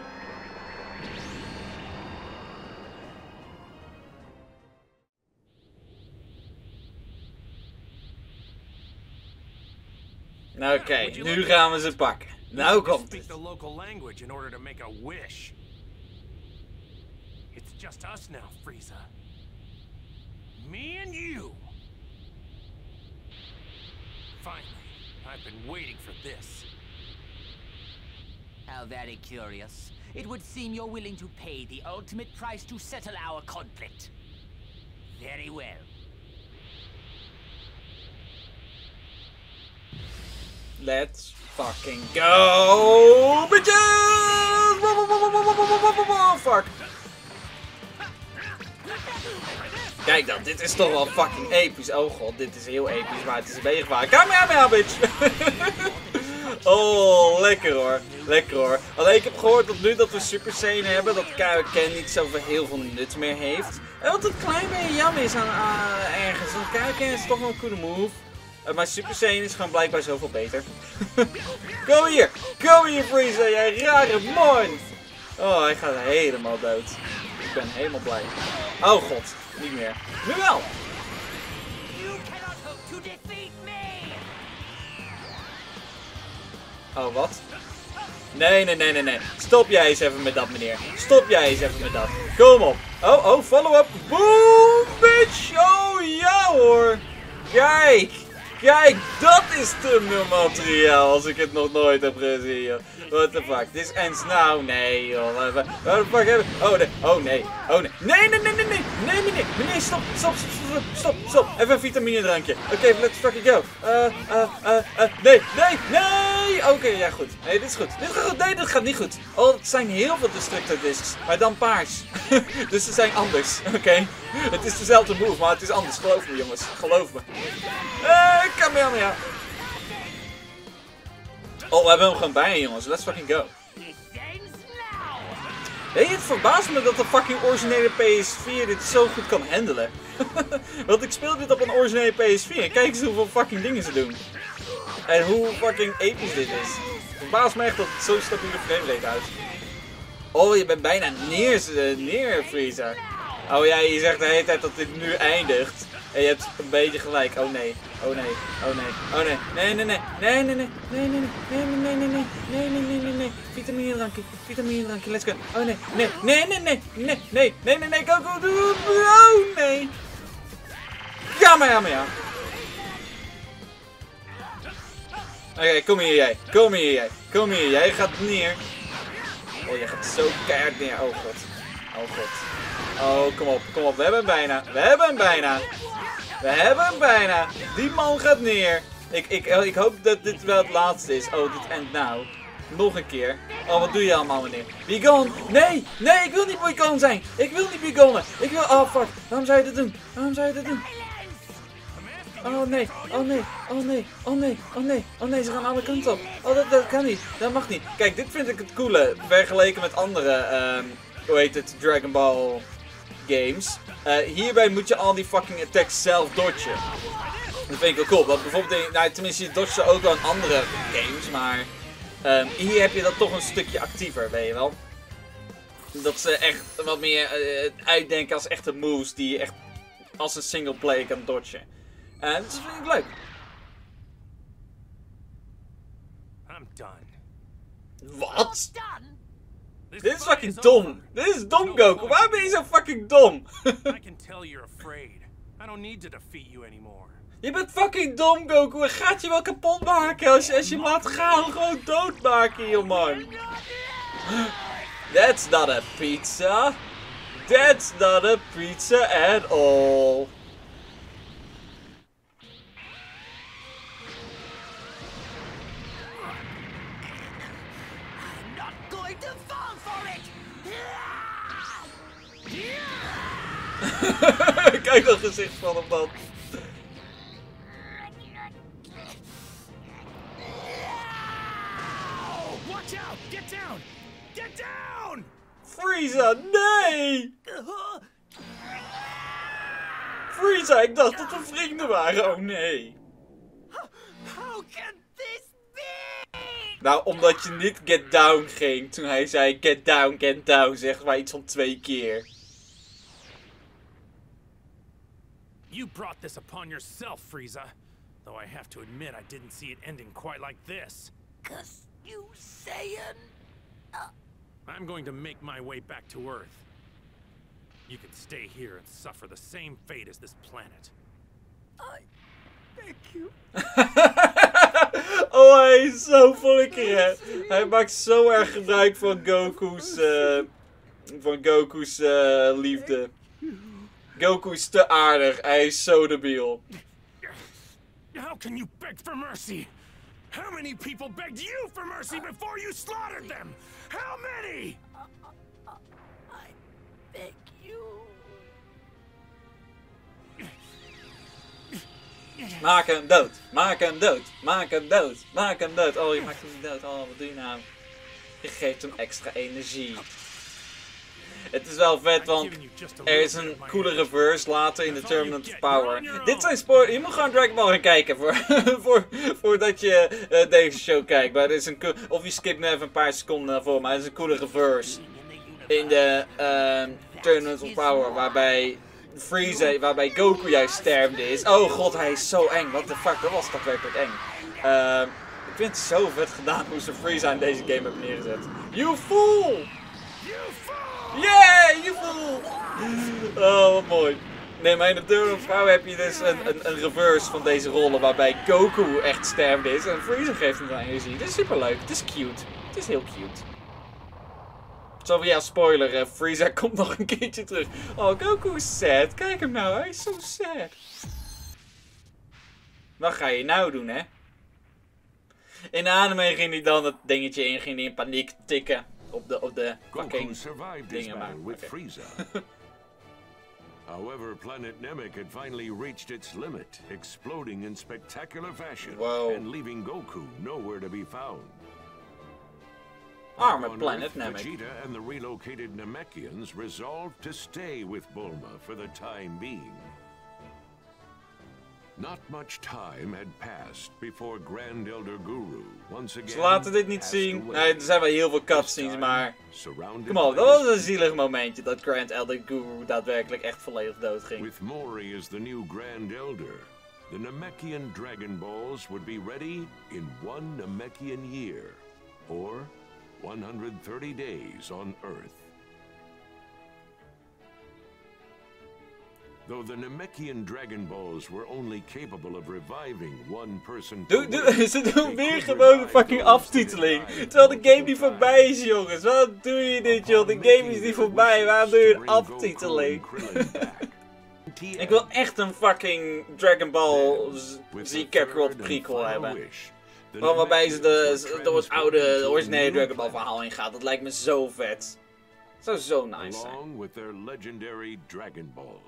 Nou oké, okay, nu gaan we ze pakken. Nou komt Speak the local language in order to make a wish. It's just us now, Frieza. Me and you. Finally, I've been waiting for this. How very curious. It would seem you're willing to pay the ultimate price to settle our conflict. Very well. Let's fucking go, bitches! Fuck. Kijk dan, dit is toch wel fucking episch. Oh god, dit is heel episch, maar het is een beetje gevaarlijk. Kamehameha, bitch! Oh, lekker hoor. Lekker hoor. Alleen ik heb gehoord tot nu dat we Super Saiyan hebben, dat Kaioken niet zoveel heel veel nut meer heeft. En wat een klein beetje jammer is aan uh, ergens, want Kaioken is toch wel een coole move. Uh, maar Super Saiyan is gewoon blijkbaar zoveel beter. Kom hier! Kom hier, Frieza, jij rare man! Oh, hij gaat helemaal dood. Ik ben helemaal blij. Oh god, niet meer. Nu wel! Oh, wat? Nee, nee, nee, nee, nee. Stop jij eens even met dat, meneer. Stop jij eens even met dat. Kom op. Oh, oh, follow-up. Boom, bitch! Oh, ja hoor! Kijk! Kijk, dat is thumbnail-materiaal als ik het nog nooit heb gezien, joh. What the fuck? This ends now? Nee, joh. What the fuck hebben we? Oh, nee. Oh, nee. Oh, nee. Nee, nee, nee, nee, nee. Nee, meneer. Meneer, stop. Stop, stop, stop, stop, stop. Even een vitamine drankje. Oké, okay, let's fucking go. Uh, uh, uh, uh. Nee, nee, nee. Oké, okay, ja, goed. Nee, dit is goed. Dit gaat goed. Nee, dit gaat niet goed. Oh, het zijn heel veel Destructor Discs. Maar dan paars. Dus ze zijn anders. Oké. Okay. Het is dezelfde move, maar het is anders. Geloof me, jongens. Geloof me. Eh, uh, Kamehameha. Oh, we hebben hem gewoon bijna, jongens. Let's fucking go. Weet je, het verbaast me dat de fucking originele P S vier dit zo goed kan handelen. Want ik speel dit op een originele P S vier en kijk eens hoeveel fucking dingen ze doen. En hoe fucking episch dit is. Het verbaast me echt dat het zo'n stabiele framerate houdt. Oh, je bent bijna neer, neer, Frieza. Oh ja, je zegt de hele tijd dat dit nu eindigt. En je hebt een beetje gelijk. Oh nee. Oh nee. Oh nee. Oh nee. Nee, nee, nee. Nee, nee, nee. Nee, nee, nee. Nee, nee, nee, nee. Nee, nee, nee, nee, nee. Vitamine drankje. Vitamine drankje. Let's go. Oh nee. Nee, nee, nee, nee. Nee, nee. Nee, nee, nee. Go, go, go. Oh nee. Ja, maar ja, maar ja. Oké, okay, kom hier jij. Kom hier jij. Kom hier. Jij gaat neer. Oh, jij gaat zo keihard neer. Oh god. Oh god. Oh, kom op, kom op. We hebben hem bijna. We hebben hem bijna. We hebben hem bijna. Die man gaat neer. Ik, ik, ik hoop dat dit wel het laatste is. Oh, dit end nou. Nog een keer. Oh, wat doe je allemaal, meneer? Be gone. Nee, nee, ik wil niet be gone zijn. Ik wil niet be gone. Ik wil... Oh, fuck. Waarom zou je dit doen? Waarom zou je dit doen? Oh nee, oh nee, oh nee, oh nee, oh nee, oh nee, ze gaan alle kanten op. Oh, dat, dat kan niet. Dat mag niet. Kijk, dit vind ik het coole. Vergeleken met andere, um, hoe heet het, Dragon Ball games. Uh, hierbij moet je al die fucking attacks zelf dodgen. Dat vind ik wel cool. Want bijvoorbeeld, in, nou, tenminste, je dodgt ze ook wel in andere games, maar um, hier heb je dat toch een stukje actiever, weet je wel. Dat ze echt wat meer uh, uitdenken als echte moves die je echt als een single player kan dodgen. En uh, dat vind ik leuk. I'm done. Wat? Dit is fucking dom. Dit is dom, Goku. Waarom ben je zo fucking dom? I can tell you're afraid. I don't need to defeat you anymore. Je bent fucking dom, Goku. Hij gaat je wel kapot maken als je, als je hem laat gaan. Gewoon doodmaken, joh, man. That's not a pizza. That's not a pizza at all. I'm not going to fall for it. Kijk dat gezicht van hem, man. Watch out! Get down! Get down! Frieza, nee! Frieza, ik dacht dat we vrienden waren. Oh nee. How can this be? Nou, omdat je niet get down ging toen hij zei get down, get down, zeg maar iets van twee keer. You brought this upon yourself, Frieza. Though I have to admit I didn't see it ending quite like this. Cause you Saiyan. Uh... I'm going to make my way back to Earth. You can stay here and suffer the same fate as this planet. I beg you. Oh, hij is zo flikker. Hij maakt zo erg gebruik van Goku's, uh, van Goku's uh, liefde. Goku is te aardig. Hij is zo debiel. How can you beg for mercy? How many people begged you for mercy before you slaughtered them? How many? Uh, uh, I beg you. Maak hem dood. Maak hem dood. Maak hem dood. Maak hem dood. Oh, je maakt hem niet dood. Oh, wat doe je nou? Je geeft hem extra energie. Het is wel vet, want er is een coole reverse later in de Tournament of Power. Dit zijn spoilers. Je moet gewoon Dragon Ball gaan kijken voor, voor, voordat je uh, deze show kijkt. Maar er is een of je skipt nu even een paar seconden naar voren. Maar er is een coole reverse in de uh, Tournament of Power. Waarbij Frieza, waarbij Goku juist stervende is. Oh god, hij is zo eng. What the fuck, dat was toch werkelijk eng. Uh, ik vind het zo vet gedaan hoe ze Frieza in deze game hebben neergezet. You fool! Yeah, you fool! Oh, wat mooi. Nee, maar in de Tournament of Power heb je dus een, een, een reverse van deze rollen waarbij Goku echt stervende is en Frieza geeft hem dan energie. Het is super leuk, het is cute. Het is heel cute. Zo van ja, spoiler, uh, Frieza komt nog een keertje terug. Oh, Goku is sad. Kijk hem nou, hij is zo sad. Wat ga je nou doen, hè? In de anime ging hij dan het dingetje in, ging hij in paniek tikken. Op de, op de fucking dingen maar. Okay. However, planet Namek had finally reached its limit, exploding in spectacular fashion Whoa. and leaving Goku nowhere to be found. Arme On planet Earth, Namek. Vegeta and the relocated Namekians resolved to stay with Bulma for the time being. Not much time had passed before Grand Elder Guru once again. Ze laten dit niet zien. Nee, er zijn wel heel veel cutscenes, maar kom op, dat was een zielig momentje dat Grand Elder Guru daadwerkelijk echt volledig dood ging. With Mori as the new Grand Elder, the Namekian Dragon Balls would be ready in one Namekian year, or one hundred thirty days on Earth. Though the Namekian Dragon Balls were only capable of reviving one person. Doe, doe, ze doen weer gewoon een fucking aftiteling. Terwijl de game niet voorbij is, jongens. Waarom doe je dit, joh? De game is niet voorbij. Waarom doe je een aftiteling? Ik wil echt een fucking Dragon Ball Z Kakarot prequel hebben. Gewoon waarbij ze de, door het oude, de originele Dragon Ball verhaal in gaat. Dat lijkt me zo vet. Dat zou zo nice zijn. Along with their legendary Dragon Balls.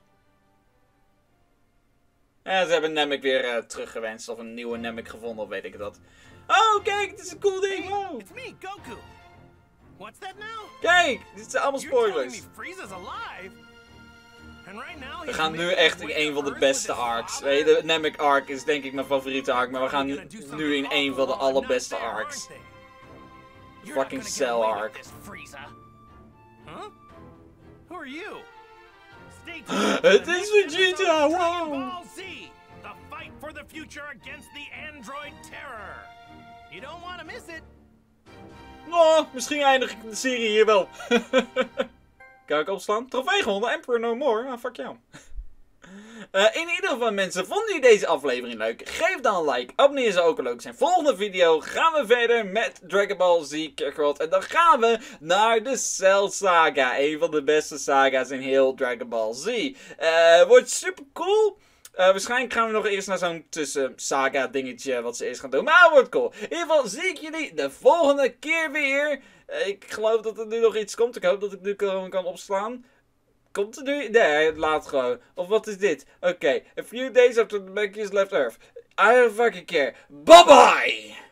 Ja, ze hebben Namek weer uh, teruggewenst of een nieuwe Namek gevonden of weet ik dat. Oh, kijk, dit is een cool ding. Wow. It's me, Goku. What's that now? Kijk, dit zijn allemaal You're telling spoilers. me Frieza's alive? And right now We he's gaan nu making echt his in way een to van de Earth beste with his arcs. father? Weet je, de Namek arc is denk ik mijn favoriete arc, maar we gaan nu, nu in een van de allerbeste arcs. Fucking Cell arc. Huh? Who are you? Stay tuned. Het is Vegeta, Dragon wow! Ball Z, the fight for the future against the android terror. You don't want to miss it. Oh, misschien eindig ik de serie hier wel. Kan ik opslaan? Trofee gewonnen, Emperor No More. Ah, fuck jou. Uh, in ieder geval mensen, vonden jullie deze aflevering leuk? Geef dan een like, abonneer zou ook leuk zijn. Volgende video gaan we verder met Dragon Ball Z Kakarot. En dan gaan we naar de Cell Saga. Een van de beste saga's in heel Dragon Ball Z. Uh, wordt super cool. Uh, waarschijnlijk gaan we nog eerst naar zo'n tussen saga dingetje wat ze eerst gaan doen. Maar het wordt cool. In ieder geval zie ik jullie de volgende keer weer. Uh, ik geloof dat er nu nog iets komt. Ik hoop dat ik nu gewoon kan opslaan. Komt er nu? Nee, laat gewoon. Of wat is dit? Oké. Okay. A few days after the Namekians left Earth. I don't fucking care. Bye bye!